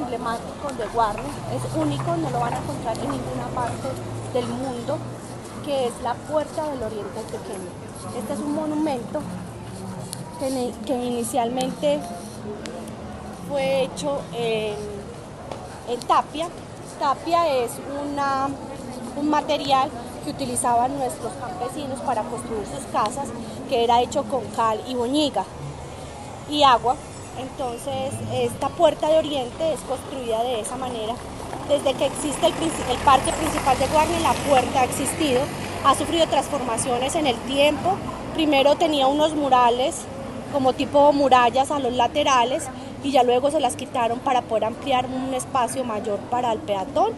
emblemático de Guarne, es único, no lo van a encontrar en ninguna parte del mundo, que es la Puerta del Oriente Antioqueño. Este es un monumento que inicialmente fue hecho en tapia. Tapia es un material que utilizaban nuestros campesinos para construir sus casas, que era hecho con cal y boñiga y agua. Entonces esta Puerta de Oriente es construida de esa manera. Desde que existe el parque principal de Guarne, la puerta ha existido, ha sufrido transformaciones en el tiempo. Primero tenía unos murales como tipo murallas a los laterales y ya luego se las quitaron para poder ampliar un espacio mayor para el peatón,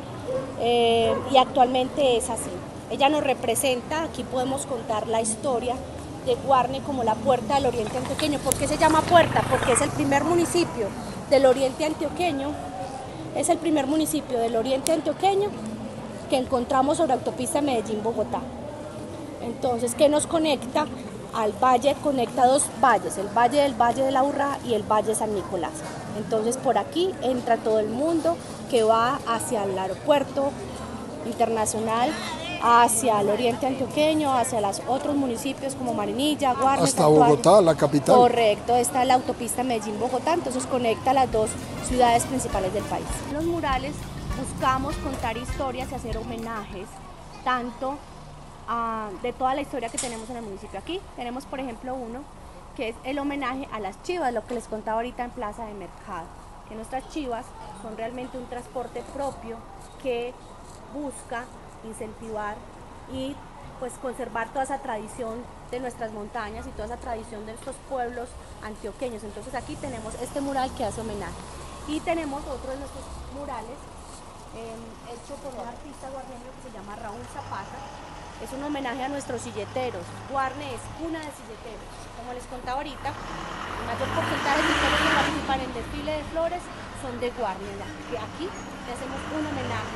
y actualmente es así. Ella nos representa, aquí podemos contar la historia de Guarne como la Puerta del Oriente Antioqueño. ¿Por qué se llama puerta? Porque es el primer municipio del Oriente Antioqueño, es el primer municipio del Oriente Antioqueño que encontramos sobre autopista Medellín-Bogotá. Entonces, ¿qué nos conecta? Al valle, conecta dos valles, el Valle de la Urrá y el Valle de San Nicolás. Entonces por aquí entra todo el mundo que va hacia el aeropuerto internacional, hacia el Oriente Antioqueño, hacia los otros municipios como Marinilla, Guarne, hasta Bogotá, la capital. Correcto, esta es la autopista Medellín-Bogotá, entonces conecta las dos ciudades principales del país. En los murales buscamos contar historias y hacer homenajes, tanto de toda la historia que tenemos en el municipio. Aquí tenemos, por ejemplo, uno que es el homenaje a las chivas, lo que les contaba ahorita en Plaza de Mercado, que nuestras chivas son realmente un transporte propio que busca incentivar y pues conservar toda esa tradición de nuestras montañas y toda esa tradición de estos pueblos antioqueños. Entonces aquí tenemos este mural que hace homenaje y tenemos otro de nuestros murales hecho por un artista guarneño que se llama Raúl Zapata. Es un homenaje a nuestros silleteros. Guarne es cuna de silleteros. Como les contaba ahorita, el mayor porcentaje de silleteros que participan en desfile de flores son de Guarne. Aquí le hacemos un homenaje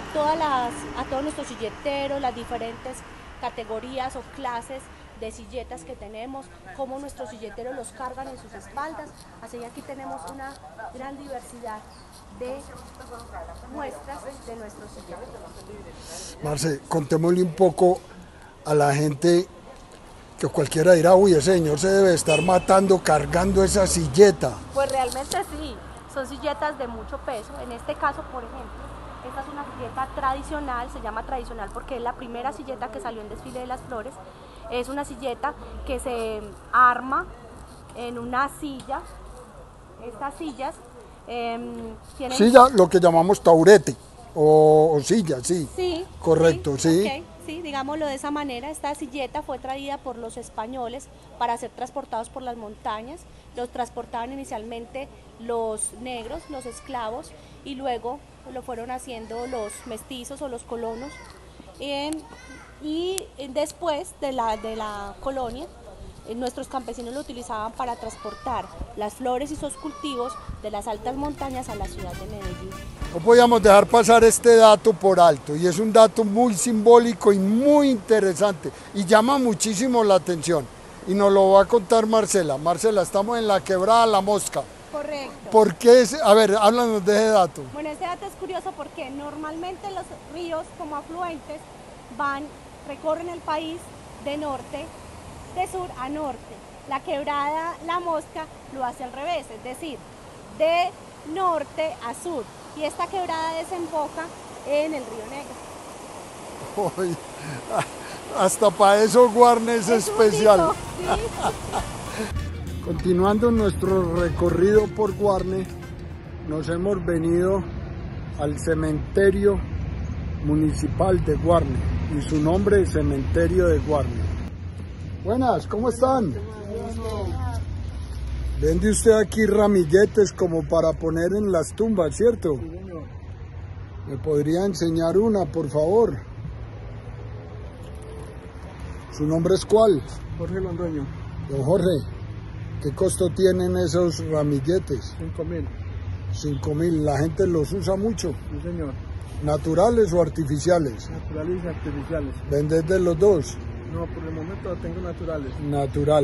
a todos nuestros silleteros, las diferentes categorías o clases de silletas que tenemos, cómo nuestros silleteros los cargan en sus espaldas. Así que aquí tenemos una gran diversidad de muestras de nuestros silleteros. Marce, contémosle un poco a la gente, que cualquiera dirá, uy, ese señor se debe estar matando cargando esa silleta. Pues realmente sí, son silletas de mucho peso. En este caso, por ejemplo, esta es una silleta tradicional, se llama tradicional porque es la primera silleta que salió en Desfile de las Flores. Es una silleta que se arma en una silla. Estas sillas tienen... Silla, lo que llamamos taurete o silla, sí. Sí. Correcto, sí. Okay, sí, digámoslo de esa manera. Esta silleta fue traída por los españoles para ser transportados por las montañas. Los transportaban inicialmente los negros, los esclavos, y luego lo fueron haciendo los mestizos o los colonos. Y después de la colonia, nuestros campesinos lo utilizaban para transportar las flores y sus cultivos de las altas montañas a la ciudad de Medellín. No podíamos dejar pasar este dato por alto, y es un dato muy simbólico y muy interesante y llama muchísimo la atención, y nos lo va a contar Marcela. Marcela, estamos en la Quebrada La Mosca. Correcto. ¿Por qué? A ver, háblanos de ese dato. Bueno, este dato es curioso porque normalmente los ríos como afluentes recorren el país de sur a norte. La Quebrada La Mosca lo hace al revés, es decir, de norte a sur. Y esta quebrada desemboca en el Río Negro. Uy, hasta para eso Guarne es especial. Único, sí. Continuando nuestro recorrido por Guarne, nos hemos venido al cementerio municipal de Guarne, y su nombre es Cementerio de Guarne. Buenas, ¿cómo están? Vende usted aquí ramilletes como para poner en las tumbas, ¿cierto? ¿Me podría enseñar una, por favor? ¿Su nombre es cuál? Jorge Londoño. Don Jorge, ¿qué costo tienen esos ramilletes? 5.000. 5.000. ¿La gente los usa mucho? Sí, señor. ¿Naturales o artificiales? Naturales y artificiales. ¿Vendes de los dos? No, por el momento tengo naturales. Natural.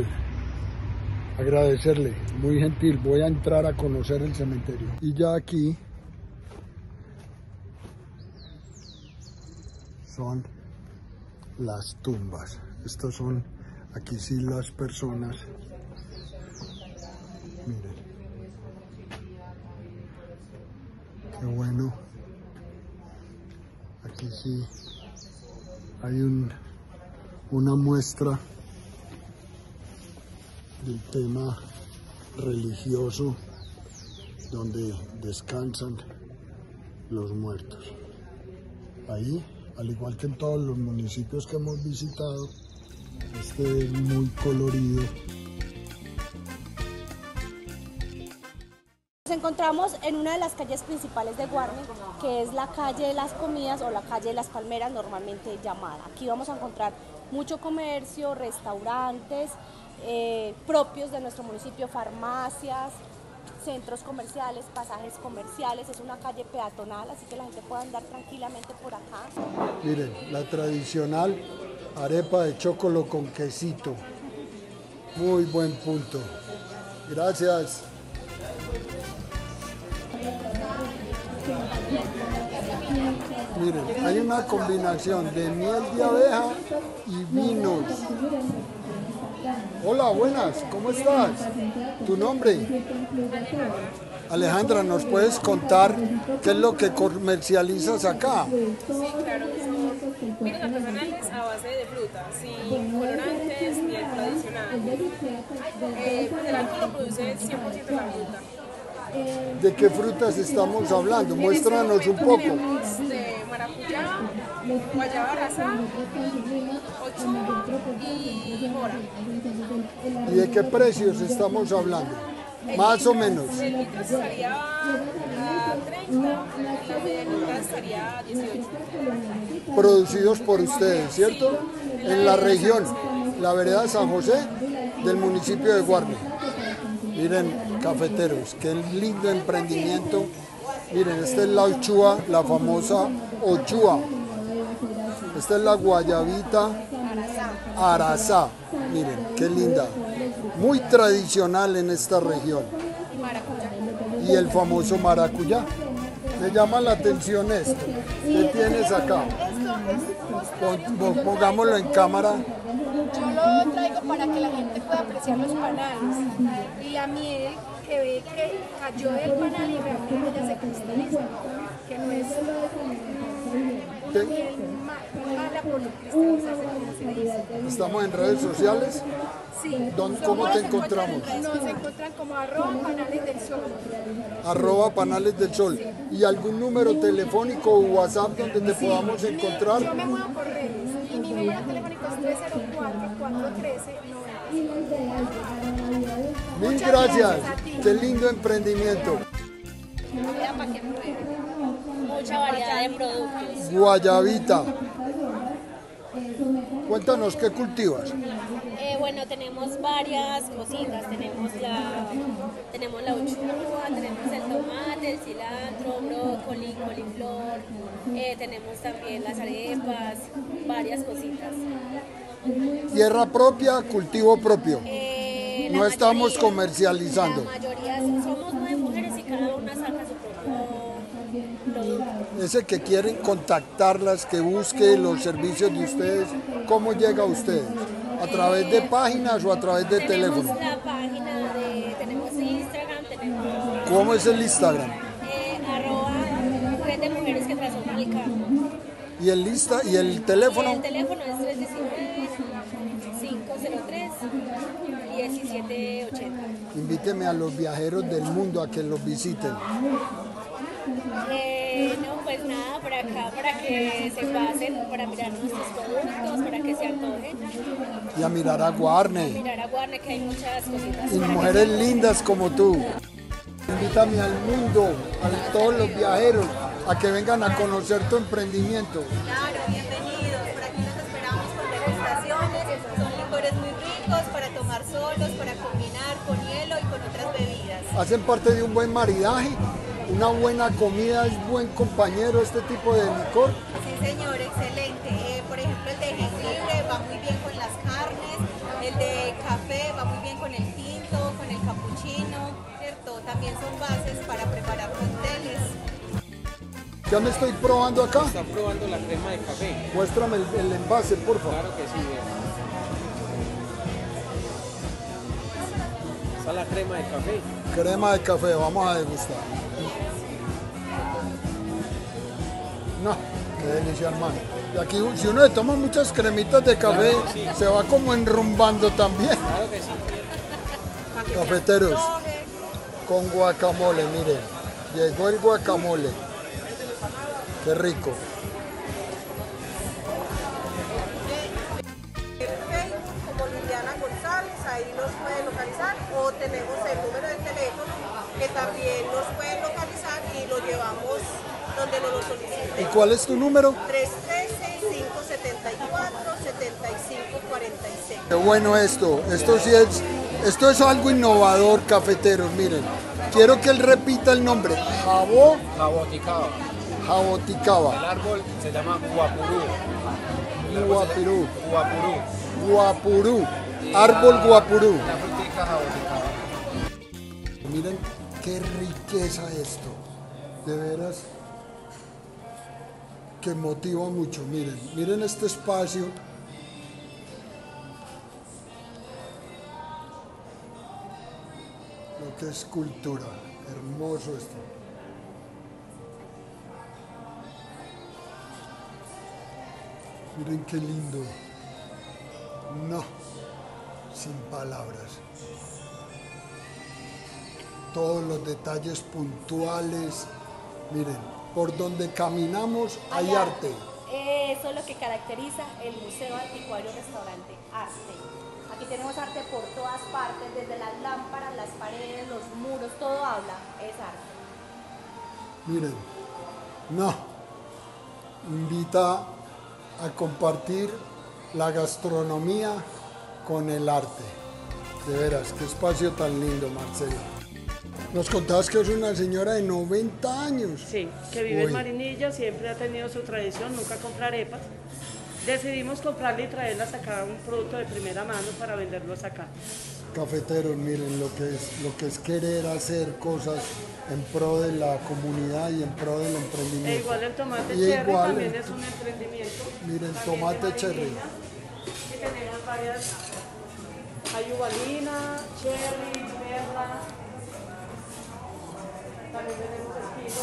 Agradecerle, muy gentil. Voy a entrar a conocer el cementerio. Y ya aquí son las tumbas. Estas son, aquí sí, las personas. Miren. Qué bueno. Aquí sí hay una muestra del tema religioso donde descansan los muertos. Ahí, al igual que en todos los municipios que hemos visitado, este es muy colorido. Nos encontramos en una de las calles principales de Guarne, que es la calle de las comidas o la calle de las palmeras normalmente llamada. Aquí vamos a encontrar mucho comercio, restaurantes propios de nuestro municipio, farmacias, centros comerciales, pasajes comerciales. Es una calle peatonal, así que la gente puede andar tranquilamente por acá. Miren, la tradicional arepa de chocolo con quesito. Muy buen punto. Gracias. Miren, hay una combinación de miel de abeja y vinos. Hola, buenas, ¿cómo estás? ¿Tu nombre? Alejandra, ¿nos puedes contar qué es lo que comercializas acá? Sí, claro, son vinos artesanales a base de frutas, sin colorantes ni el tradicional. El alcohol lo produce 100% la fruta. ¿De qué frutas estamos hablando? Muéstranos un poco. Tenemos de maracuyá, guayaba rasa, ochoa y mora. ¿Y de qué precios estamos hablando? Más o menos. El litro estaría a 30, la medianita estaría a 18. Producidos por ustedes, ¿cierto? En la región, la vereda de San José, del municipio de Guarne. Miren, cafeteros, qué lindo emprendimiento. Miren, esta es la ochoa, la famosa ochoa. Esta es la guayabita Arazá. Miren, qué linda. Muy tradicional en esta región. Y el famoso maracuyá. Me llama la atención esto. ¿Qué tienes acá? Pongámoslo en cámara. Yo lo traigo para que la gente pueda apreciar los panales y la miel que ve que cayó del panal y realmente ya se cristaliza, que no es miel mala por cristalizarse, como se dice. Estamos en redes sociales. Sí. ¿Cómo te encontramos? Nos encuentran como @panalesdelsol. @panales del sol. ¿Y algún número telefónico o WhatsApp donde te podamos encontrar? Yo me muevo por redes y mi número telefónico es 304-413-90. Mil gracias. Qué lindo emprendimiento. Mucha variedad de productos. Guayabita. Cuéntanos qué cultivas. Bueno, tenemos varias cositas, tenemos la uchuva, tenemos el tomate, el cilantro, brócoli, coliflor, tenemos también las arepas, varias cositas. Tierra propia, cultivo propio. La No estamos mayoría- comercializando. La mayoría somos 9 mujeres y cada una saca su propio producto. Ese que quieren contactarlas, que busque los servicios de ustedes, ¿cómo llega a ustedes? ¿A través de páginas o a través de teléfono? Tenemos la página tenemos Instagram, tenemos ¿Cómo es el Instagram? @red de mujeres que transforman el campo. ¿Y el teléfono? El teléfono es 319-503-1780. Invíteme a los viajeros del mundo a que los visiten. No, pues nada, por acá, para que se pasen, para mirar nuestros productos, para que se antojen. Y a mirar a Guarne. Mirar a Guarne, que hay muchas cositas. Y para que mujeres lindas como tú. Invítame al mundo, a todos los viajeros, a que vengan a conocer tu emprendimiento. Claro, bienvenidos. Por aquí los esperamos con degustaciones. Son licores muy ricos para tomar solos, para combinar con hielo y con otras bebidas. Hacen parte de un buen maridaje, una buena comida, es buen compañero este tipo de licor. Sí, señor, excelente. Por ejemplo, el de jengibre va muy bien con las carnes, el de café va muy bien con el tinto, con el capuchino, ¿cierto? También son bases para preparar cócteles. Ya me estoy probando acá. Está probando la crema de café. Muéstrame el envase, por favor. Claro que sí, vea. Esa es la crema de café. Crema de café, vamos a degustar. No, qué delicia, hermano. Y aquí, si uno le toma muchas cremitas de café, Claro que sí. se va como enrumbando también. Claro que sí. Cafeteros, con guacamole, miren. Llegó el guacamole. Qué rico. Facebook como Liliana González, ahí nos pueden localizar, o tenemos el número de teléfono que también nos pueden localizar y lo llevamos donde nos lo soliciten. ¿Y cuál es tu número? 313-574-7546. Qué bueno esto. Esto es algo innovador, cafeteros, miren. Quiero que él repita el nombre. Jaboticaba. Jaboticaba. El árbol se llama guapurú. Guapurú. Guapurú. Guapurú. Árbol guapurú. La frutica jaboticaba. Miren qué riqueza esto. De veras que motiva mucho. Miren este espacio. Lo que es cultura. Hermoso esto. Miren qué lindo. No, sin palabras. Todos los detalles puntuales. Miren, por donde caminamos hay arte. Eso es lo que caracteriza el Museo Anticuario Restaurante Arte. Aquí tenemos arte por todas partes, desde las lámparas, las paredes, los muros, todo habla, es arte. Miren, no, invita a compartir la gastronomía con el arte. De veras, qué espacio tan lindo, Marcela. Nos contabas que es una señora de 90 años. Sí, que vive en Uy. Marinilla, siempre ha tenido su tradición, nunca compra arepas. Decidimos comprarle y traerlas acá, un producto de primera mano para venderlos acá. Cafeteros, miren lo que es querer hacer cosas en pro de la comunidad y en pro del emprendimiento. E igual el tomate Y cherry igual, también es un emprendimiento. miren, también tomate de cherry. Marinilla. Y tenemos varias, hay uvalina, cherry, perla. También tenemos esquizo,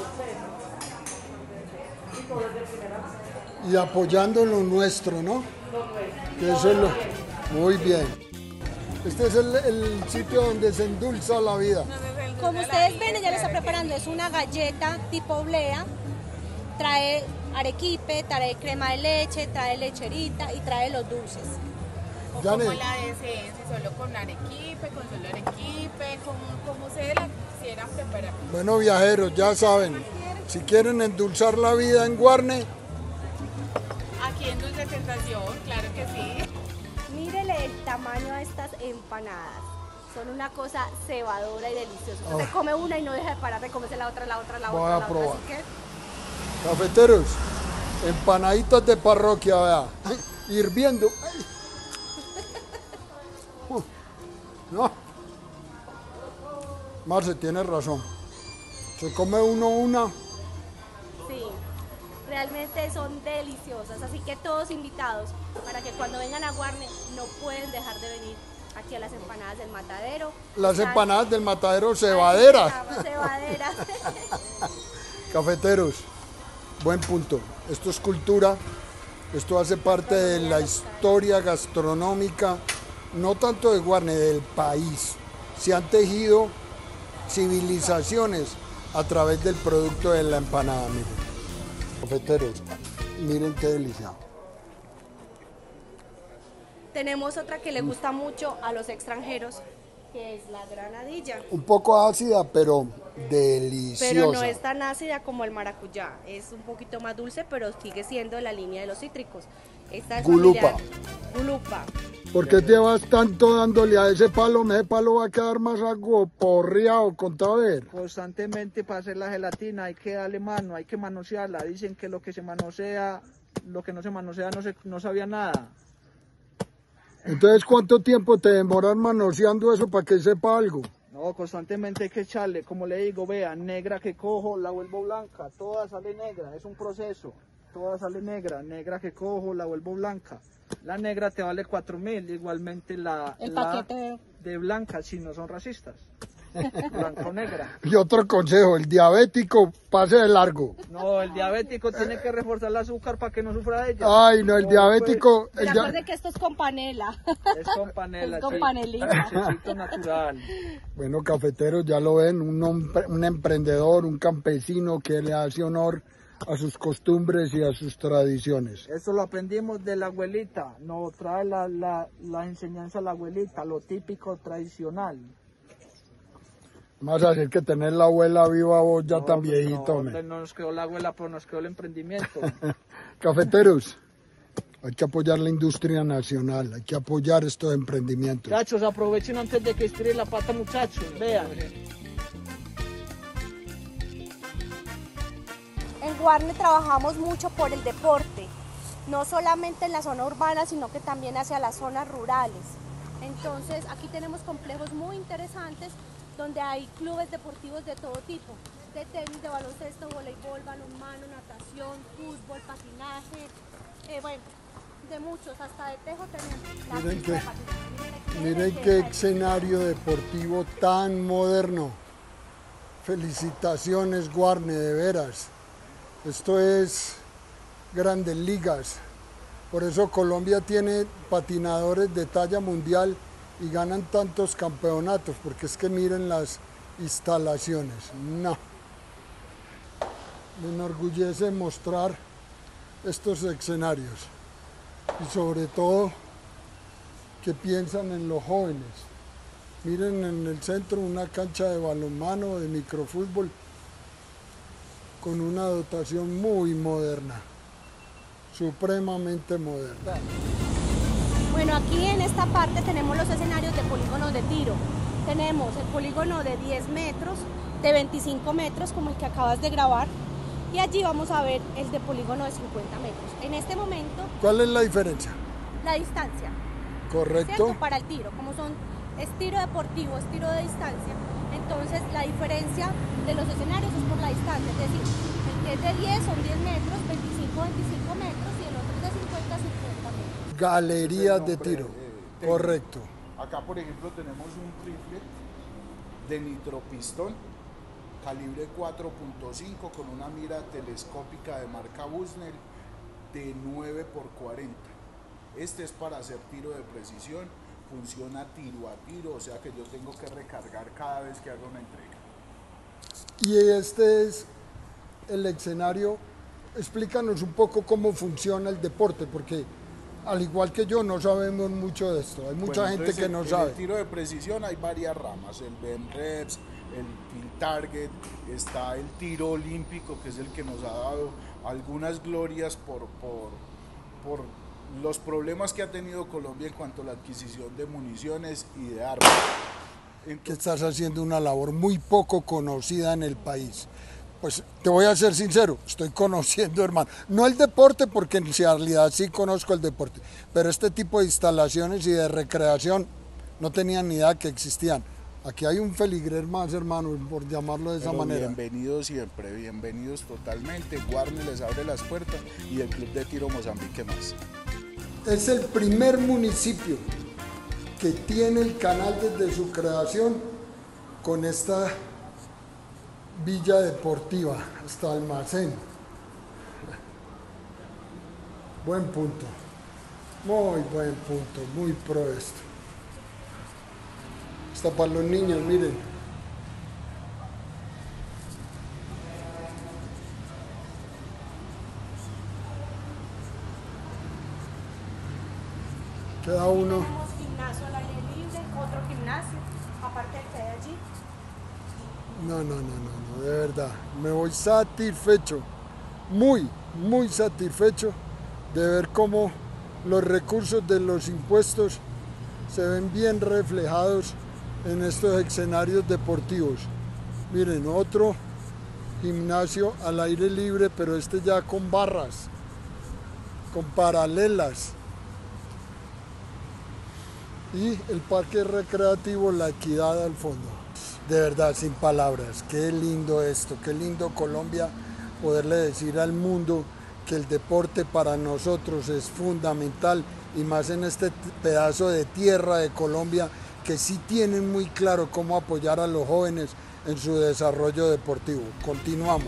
y todo es de primera mano. Y apoyando lo nuestro, ¿no? Que eso es lo... Muy bien. Este es el sitio donde se endulza la vida. Como ustedes ven, ella lo está preparando, es una galleta tipo oblea, trae arequipe, trae crema de leche, trae lecherita y trae los dulces. O Janet. como la de CS, solo con arequipe, con solo arequipe, como ustedes la quisieran preparar. Bueno, viajeros, ya saben, si quieren endulzar la vida en Guarne, Aquí en Dulce Tentación, claro que sí. Mírele el tamaño de estas empanadas. Son una cosa cebadora y deliciosa. Usted come una y no deja de parar de comerse la otra, la otra, la Voy otra, a la probar. otra. Así que cafeteros, empanaditas de parroquia, vea, hirviendo. Ay. No. Marce, tienes razón. Se come uno una. sí, realmente son deliciosas. Así que todos invitados para que cuando vengan a Guarne no pueden dejar de venir aquí a las empanadas del Matadero. Las Están- empanadas del Matadero Así se cebaderas. llama, cebaderas. Cafeteros, buen punto. Esto es cultura, esto hace parte de la historia gastronómica, no tanto de Guarne, del país. Se han tejido civilizaciones a través del producto de la empanada, miren. Cafeteros, miren qué delicia. Tenemos otra que le gusta mucho a los extranjeros, que es la granadilla. Un poco ácida, pero deliciosa. Pero no es tan ácida como el maracuyá, es un poquito más dulce, pero sigue siendo de la línea de los cítricos. Esta es Gulupa. familiar. Gulupa. ¿Por qué llevas tanto dándole a ese palo? Ese palo va a quedar más agoporreado, contá a ver. Constantemente para hacer la gelatina hay que darle mano, hay que manosearla. Dicen que lo que se manosea, lo que no se manosea no sabía nada. Entonces, ¿cuánto tiempo te demoras manoseando eso para que sepa algo? No, constantemente hay que echarle, como le digo, vea, negra que cojo, la vuelvo blanca, toda sale negra, es un proceso, toda sale negra, negra que cojo, la vuelvo blanca. La negra te vale 4.000, igualmente El paquete de blanca, si no son racistas. Blanco negra. Y otro consejo, el diabético pase de largo. No, el diabético tiene que reforzar el azúcar para que no sufra de ella. Ay, no, el diabético... Recuerde que esto es con panela. Es con panela, Es con sí. panelita. Chocito natural. Bueno, cafeteros, ya lo ven, un emprendedor, un campesino que le hace honor a sus costumbres y a sus tradiciones. Eso lo aprendimos de la abuelita, nos trae la enseñanza de la abuelita, lo típico tradicional. Más a decir que tener la abuela viva vos ya No, tan viejito. no nos quedó la abuela, pero nos quedó el emprendimiento. Cafeteros, hay que apoyar la industria nacional, hay que apoyar estos emprendimientos. Muchachos, aprovechen antes de que estire la pata, muchachos, vean. En Guarne trabajamos mucho por el deporte, no solamente en la zona urbana, sino que también hacia las zonas rurales. Entonces, aquí tenemos complejos muy interesantes donde hay clubes deportivos de todo tipo, de tenis, de baloncesto, voleibol, balonmano, natación, fútbol, patinaje, bueno, de muchos, hasta de tejo tenemos. Miren qué escenario deportivo tan moderno. Felicitaciones, Guarne, de veras. Esto es Grandes Ligas. Por eso Colombia tiene patinadores de talla mundial y ganan tantos campeonatos, porque es que miren las instalaciones. No. Me enorgullece mostrar estos escenarios y sobre todo que piensan en los jóvenes. Miren en el centro una cancha de balonmano, de microfútbol, con una dotación muy moderna, supremamente moderna. Bueno, aquí en esta parte tenemos los escenarios de polígonos de tiro. Tenemos el polígono de 10 metros, de 25 metros, como el que acabas de grabar, y allí vamos a ver el de polígono de 50 metros. En este momento... ¿Cuál es la diferencia? La distancia. Correcto. ¿Cierto? Para el tiro, como es tiro deportivo, es tiro de distancia. Entonces, la diferencia de los escenarios es por la distancia. Es decir, el que es de 10 son 10 metros, 25 metros, y el otro es de 50 metros. Galerías de tiro, correcto. Acá, por ejemplo, tenemos un rifle de nitropistón, calibre 4.5 con una mira telescópica de marca Bushnell de 9x40. Este es para hacer tiro de precisión, funciona tiro a tiro, o sea que yo tengo que recargar cada vez que hago una entrega. Y este es el escenario. Explícanos un poco cómo funciona el deporte, porque al igual que yo no sabemos mucho de esto, hay mucha gente que no sabe. En el tiro de precisión hay varias ramas, el Ben Reps, el Kill Target, está el tiro olímpico, que es el que nos ha dado algunas glorias por los problemas que ha tenido Colombia en cuanto a la adquisición de municiones y de armas. Que estás haciendo una labor muy poco conocida en el país. Pues te voy a ser sincero, estoy conociendo, hermano, no el deporte, porque en realidad sí conozco el deporte, pero este tipo de instalaciones y de recreación no tenía ni idea que existían. Aquí hay un feligrer más, hermano, por llamarlo de esa manera. Bienvenidos siempre, bienvenidos totalmente. Guarne les abre las puertas y el Club de Tiro Mozambique más. Es el primer municipio que tiene el canal desde su creación con esta villa deportiva, hasta almacén. Buen punto, muy buen punto, muy pro esto. Está para los niños, miren. Queda uno. Tenemos gimnasio al aire libre, otro gimnasio, aparte del que hay allí. No, de verdad, me voy satisfecho, muy satisfecho de ver cómo los recursos de los impuestos se ven bien reflejados en estos escenarios deportivos. Miren, otro gimnasio al aire libre, pero este ya con barras, con paralelas. Y el parque recreativo La Equidad al fondo. De verdad, sin palabras, qué lindo esto, qué lindo Colombia, poderle decir al mundo que el deporte para nosotros es fundamental y más en este pedazo de tierra de Colombia que sí tienen muy claro cómo apoyar a los jóvenes en su desarrollo deportivo. Continuamos.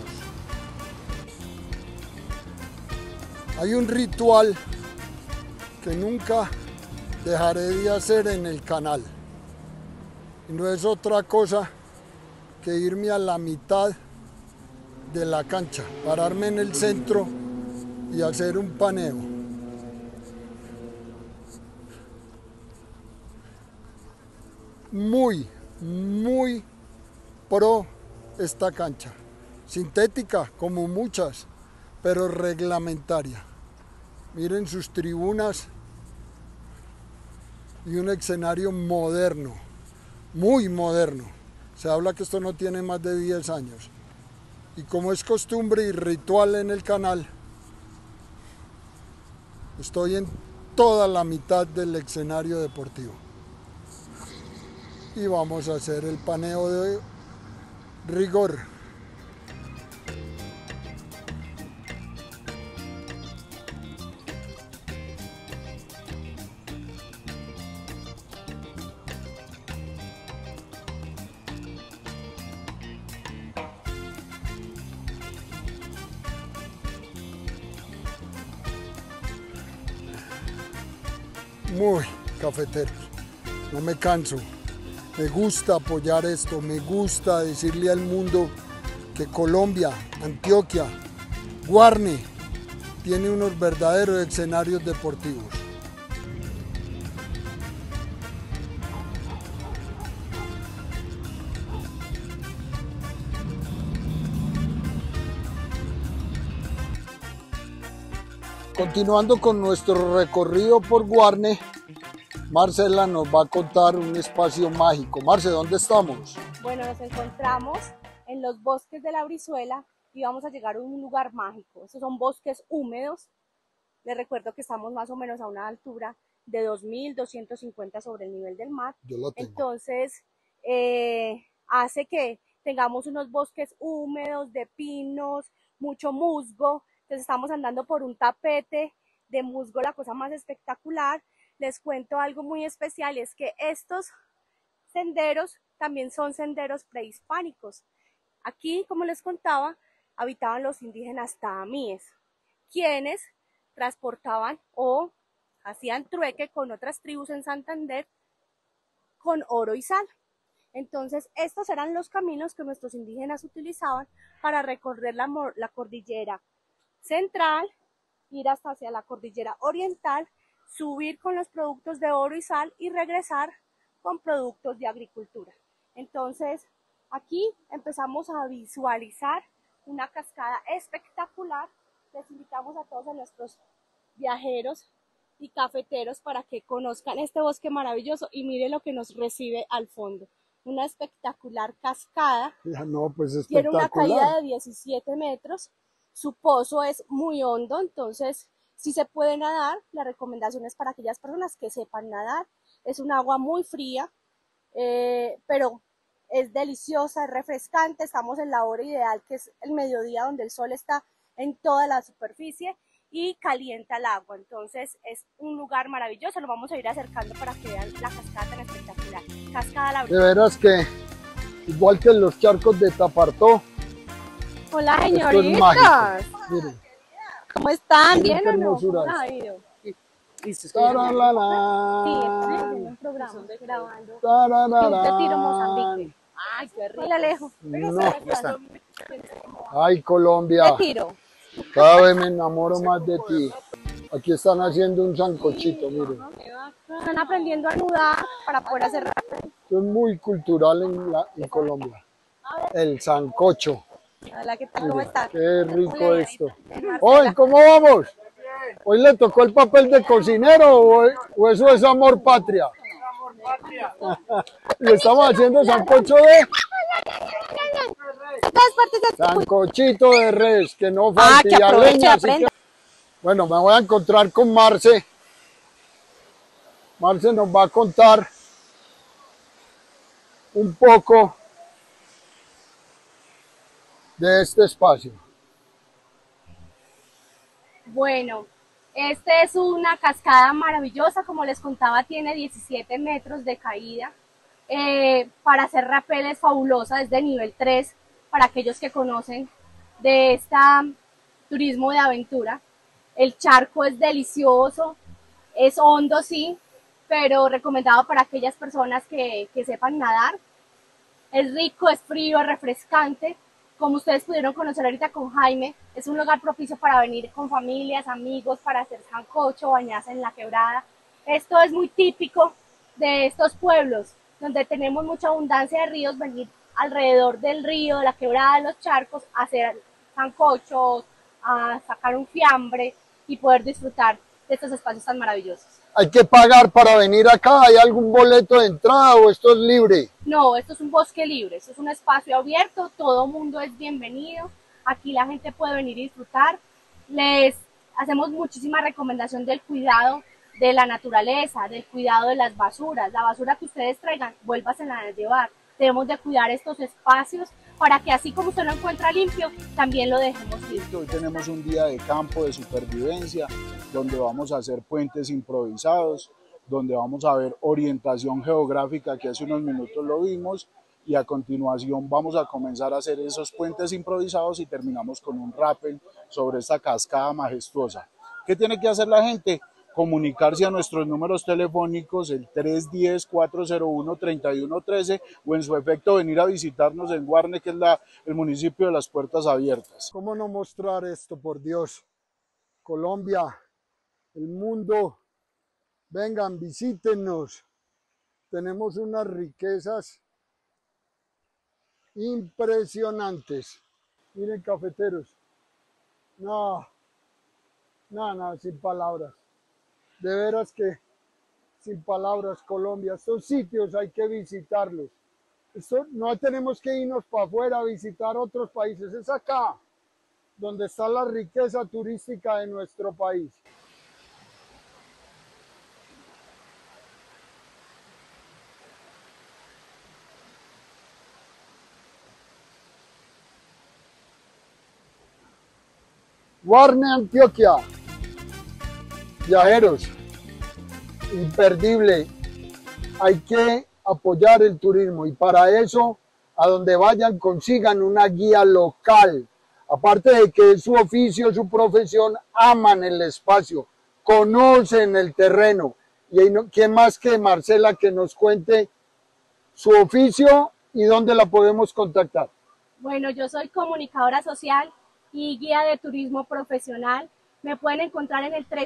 Hay un ritual que nunca dejaré de hacer en el canal. Y no es otra cosa que irme a la mitad de la cancha, pararme en el centro y hacer un paneo. Muy pro esta cancha. Sintética, como muchas, pero reglamentaria. Miren sus tribunas y un escenario moderno, muy moderno. Se habla que esto no tiene más de 10 años. Y como es costumbre y ritual en el canal, estoy en toda la mitad del escenario deportivo. Y vamos a hacer el paneo de rigor. Muy cafeteros, no me canso, me gusta apoyar esto, me gusta decirle al mundo que Colombia, Antioquia, Guarne tiene unos verdaderos escenarios deportivos. Continuando con nuestro recorrido por Guarne, Marcela nos va a contar un espacio mágico. Marce, ¿dónde estamos? Bueno, nos encontramos en los bosques de la Brizuela y vamos a llegar a un lugar mágico. Estos son bosques húmedos. Les recuerdo que estamos más o menos a una altura de 2.250 sobre el nivel del mar. Yo lo tengo. Entonces, hace que tengamos unos bosques húmedos de pinos, mucho musgo. Entonces estamos andando por un tapete de musgo, la cosa más espectacular. Les cuento algo muy especial, es que estos senderos también son senderos prehispánicos. Aquí, como les contaba, habitaban los indígenas taamíes, quienes transportaban o hacían trueque con otras tribus en Santander con oro y sal. Entonces, estos eran los caminos que nuestros indígenas utilizaban para recorrer la cordillera central, ir hasta hacia la cordillera oriental, subir con los productos de oro y sal y regresar con productos de agricultura. Entonces, aquí empezamos a visualizar una cascada espectacular. Les invitamos a todos nuestros viajeros y cafeteros para que conozcan este bosque maravilloso y miren lo que nos recibe al fondo. Una espectacular cascada. Ya no, pues tiene una espectacular. caída de 17 metros. Su pozo es muy hondo, entonces si se puede nadar, la recomendación es para aquellas personas que sepan nadar. Es un agua muy fría, pero es deliciosa, es refrescante. Estamos en la hora ideal, que es el mediodía, donde el sol está en toda la superficie y calienta el agua. Entonces es un lugar maravilloso. Lo vamos a ir acercando para que vean la cascada tan espectacular. Cascada La De veras que, igual que en los charcos de Tapartó, Hola, esto es señoritas. mágico. Miren. ¿Cómo están? Miren ¿Bien qué o no? hermosura ¿Cómo es. ha ido? Tararara. Sí, estamos haciendo un programa grabando. Tararara. Club de Tiro Mozambique. Ay, qué rico. Mira, lejos. No. Ay, Colombia, De tiro. cada vez me enamoro más de ti. Aquí están haciendo un sancochito, miren. Están aprendiendo a nudar para poder hacer. Esto es muy cultural en Colombia. El sancocho. Hola, ¿qué tal? ¿Cómo Miren, están? qué rico esto. Hoy, ¿cómo vamos? ¿Hoy le tocó el papel de cocinero o eso es amor patria? Y estamos haciendo sancocho de sancochito de res, que no falte. que y a aproveche, leña, así aprenda. que- Bueno, me voy a encontrar con Marce. Marce nos va a contar un poco de este espacio? Bueno, esta es una cascada maravillosa, como les contaba, tiene 17 metros de caída. Para hacer rappel es fabulosa, es de nivel 3, para aquellos que conocen de este turismo de aventura. El charco es delicioso, es hondo sí, pero recomendado para aquellas personas que sepan nadar. Es rico, es frío, es refrescante. Como ustedes pudieron conocer ahorita con Jaime, es un lugar propicio para venir con familias, amigos, para hacer sancocho, bañarse en la quebrada. Esto es muy típico de estos pueblos, donde tenemos mucha abundancia de ríos, venir alrededor del río, de la quebrada, de los charcos, a hacer sancochos, a sacar un fiambre y poder disfrutar de estos espacios tan maravillosos. ¿Hay que pagar para venir acá? ¿Hay algún boleto de entrada o esto es libre? No, esto es un bosque libre, esto es un espacio abierto, todo mundo es bienvenido, aquí la gente puede venir y disfrutar. Les hacemos muchísima recomendación del cuidado de la naturaleza, del cuidado de las basuras. La basura que ustedes traigan, vuélvasela a llevar. Debemos de cuidar estos espacios para que así como usted lo encuentra limpio, también lo dejemos limpio. Hoy tenemos un día de campo de supervivencia, donde vamos a hacer puentes improvisados, donde vamos a ver orientación geográfica, que hace unos minutos lo vimos, y a continuación vamos a comenzar a hacer esos puentes improvisados y terminamos con un rappel sobre esta cascada majestuosa. ¿Qué tiene que hacer la gente? Comunicarse a nuestros números telefónicos, el 310-401-3113, o en su efecto venir a visitarnos en Guarne, que es el municipio de las puertas abiertas. ¿Cómo no mostrar esto, por Dios? Colombia, el mundo, vengan, visítenos. Tenemos unas riquezas impresionantes. Miren, cafeteros. No, sin palabras. De veras que sin palabras, Colombia. Estos sitios hay que visitarlos. No tenemos que irnos para afuera a visitar otros países. Es acá donde está la riqueza turística de nuestro país. Guarne, Antioquia. Viajeros, imperdible, hay que apoyar el turismo y para eso, a donde vayan, consigan una guía local. Aparte de que es su oficio, su profesión, aman el espacio, conocen el terreno. Y ¿quién más que Marcela que nos cuente su oficio y dónde la podemos contactar? Bueno, yo soy comunicadora social y guía de turismo profesional. Me pueden encontrar en el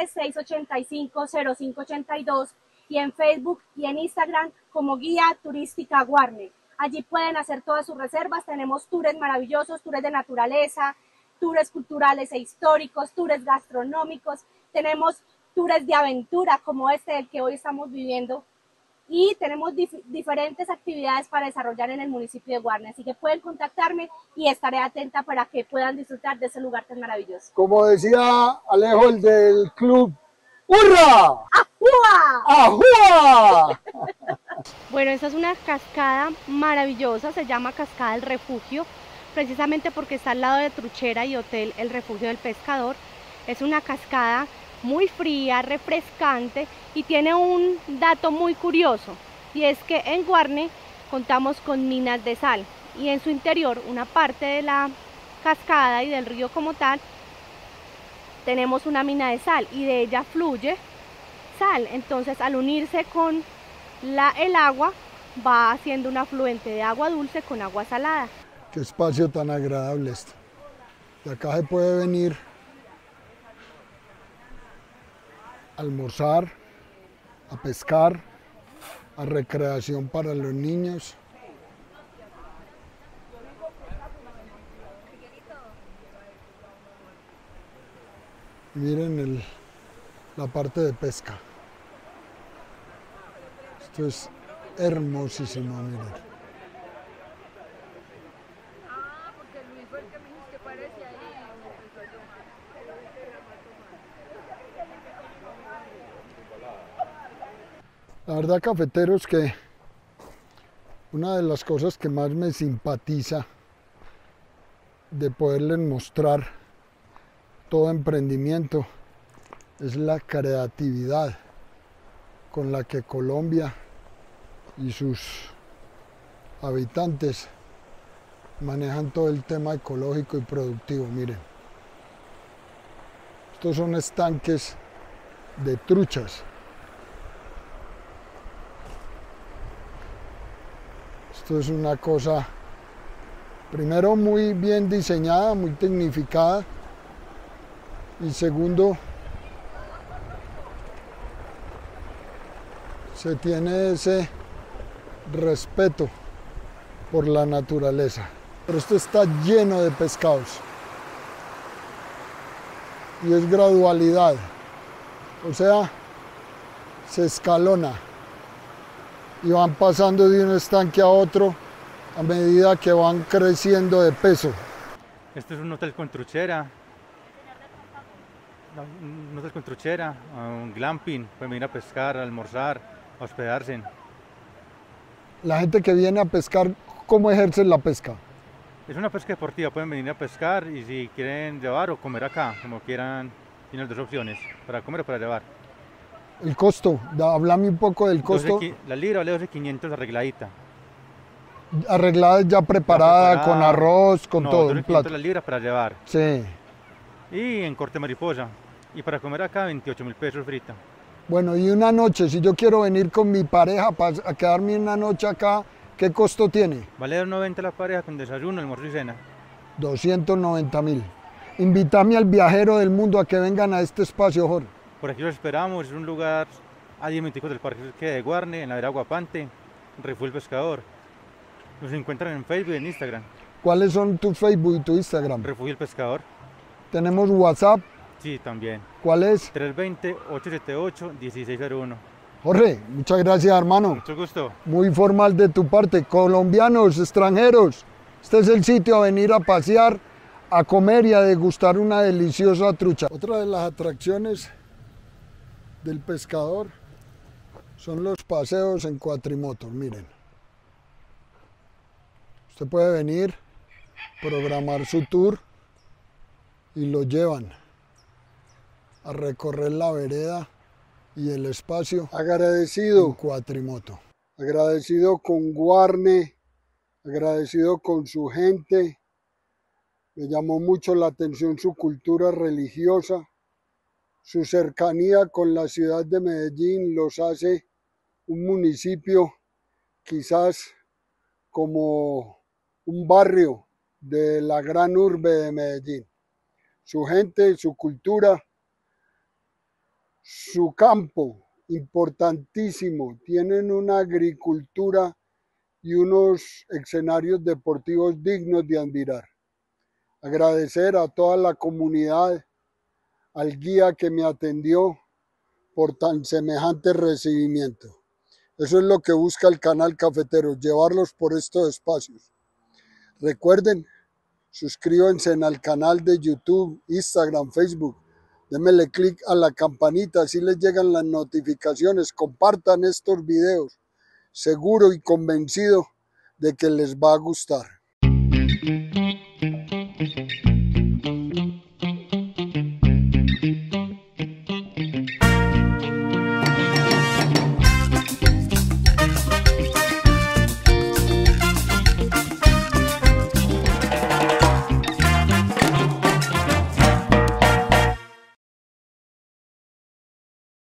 313-685-0582 y en Facebook y en Instagram como Guía Turística Guarne. Allí pueden hacer todas sus reservas. Tenemos tours maravillosos, tours de naturaleza, tours culturales e históricos, tours gastronómicos. Tenemos tours de aventura como este del que hoy estamos viviendo. Y tenemos diferentes actividades para desarrollar en el municipio de Guarne. Así que pueden contactarme y estaré atenta para que puedan disfrutar de ese lugar tan maravilloso. Como decía Alejo, el del club, ¡hurra! ¡Ajúa! ¡Ajúa! Bueno, esta es una cascada maravillosa, se llama Cascada del Refugio, precisamente porque está al lado de Truchera y Hotel El Refugio del Pescador. Es una cascada muy fría, refrescante y tiene un dato muy curioso, y es que en Guarne contamos con minas de sal y en su interior, una parte de la cascada y del río como tal, tenemos una mina de sal y de ella fluye sal. Entonces al unirse con el agua va haciendo un afluente de agua dulce con agua salada. Qué espacio tan agradable este. De acá se puede venir a almorzar, a pescar, a recreación para los niños. Miren la parte de pesca. Esto es hermosísimo, miren. La verdad, cafeteros, que una de las cosas que más me simpatiza de poderles mostrar todo emprendimiento es la creatividad con la que Colombia y sus habitantes manejan todo el tema ecológico y productivo. Miren, estos son estanques de truchas. Esto es una cosa, primero, muy bien diseñada, muy tecnificada, y segundo, se tiene ese respeto por la naturaleza. Pero esto está lleno de pescados y es gradualidad, o sea, se escalona y van pasando de un estanque a otro a medida que van creciendo de peso. Este es un hotel con truchera, un glamping, pueden venir a pescar, a almorzar, a hospedarse. La gente que viene a pescar, ¿cómo ejercen la pesca? Es una pesca deportiva, pueden venir a pescar y si quieren llevar o comer acá, como quieran, tienen dos opciones, para comer o para llevar. El costo, háblame un poco del costo. La libra vale 12.500 arregladita. Arreglada ya preparada, con arroz, con todo, un plato. La libra para llevar. Sí. Y en corte mariposa. Y para comer acá 28.000 pesos frita. Bueno, y una noche, si yo quiero venir con mi pareja a quedarme una noche acá, ¿qué costo tiene? Vale 2.90 la pareja con desayuno, almuerzo y cena. 290.000. Invítame al viajero del mundo a que vengan a este espacio, Jorge. Por aquí los esperamos, es un lugar a 10 minutos del Parque de Guarne, en la vera Aguapante, Refugio El Pescador. Nos encuentran en Facebook y en Instagram. ¿Cuáles son tu Facebook y tu Instagram? Refugio El Pescador. ¿Tenemos WhatsApp? Sí, también. ¿Cuál es? 320-878-1601. Jorge, muchas gracias, hermano. Mucho gusto. Muy formal de tu parte. Colombianos, extranjeros, este es el sitio a venir a pasear, a comer y a degustar una deliciosa trucha. Otra de las atracciones del pescador son los paseos en cuatrimotos. Miren, usted puede venir, programar su tour y lo llevan a recorrer la vereda y el espacio. Agradecido en cuatrimoto, agradecido con Guarne, agradecido con su gente. Me llamó mucho la atención su cultura religiosa, su cercanía con la ciudad de Medellín los hace un municipio quizás como un barrio de la gran urbe de Medellín. Su gente, su cultura, su campo, importantísimo. Tienen una agricultura y unos escenarios deportivos dignos de admirar. Agradecer a toda la comunidad, al guía que me atendió por tan semejante recibimiento. Eso es lo que busca el canal Cafetero, llevarlos por estos espacios. Recuerden, suscríbanse al canal de YouTube, Instagram, Facebook. Démele clic a la campanita, así les llegan las notificaciones. Compartan estos videos, seguro y convencido de que les va a gustar.